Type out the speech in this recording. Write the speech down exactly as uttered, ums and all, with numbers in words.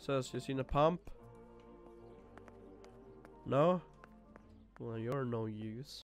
Says you seen a pump? No? Well, you're no use.